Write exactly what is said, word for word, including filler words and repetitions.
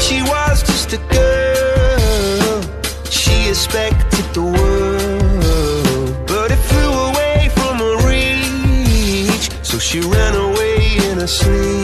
she was just a girl. She expected the world, but it flew away from her reach. So she ran away in her sleep.